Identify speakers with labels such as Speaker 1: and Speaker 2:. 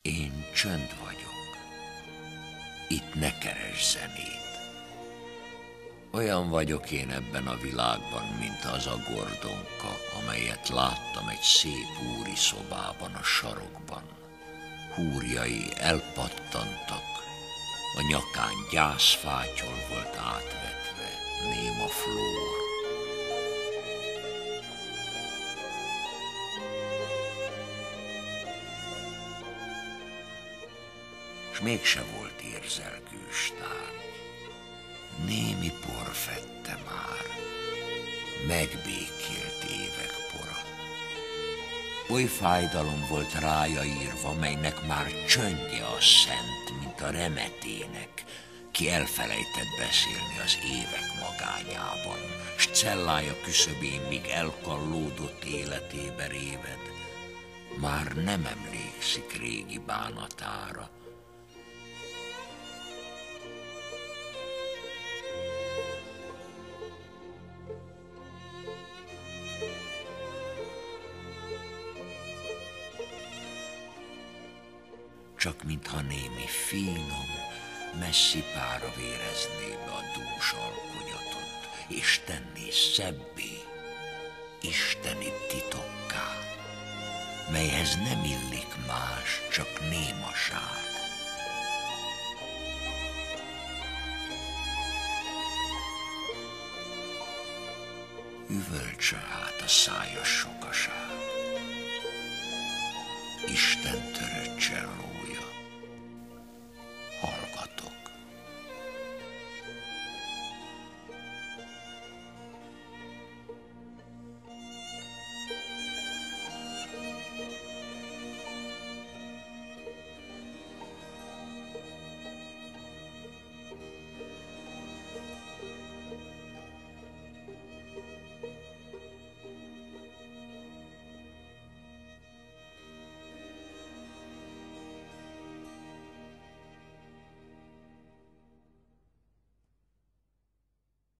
Speaker 1: Én csönd vagyok. Itt ne keresd zenét. Olyan vagyok én ebben a világban, mint az a Gordonka, amelyet láttam egy szép úri szobában a sarokban. Húrjai elpattantak, a nyakán gyászfátyol volt átvetve, néma flór. S mégse volt érzelgős tárgy. Némi por fette már, megbékélt évek pora. Oly fájdalom volt rája írva, melynek már csöndje a szent, mint a remetének, ki elfelejtett beszélni az évek magányában, s cellája küszöbén, míg elkallódott életébe réved, már nem emlékszik régi bánatára. Csak mintha némi finom, messzi pára vérezné be a dús alkonyatot, és tenné szebbé, isteni titokká, melyhez nem illik más, csak némaság. Üvöltse hát a szájas sokaság, Isten törött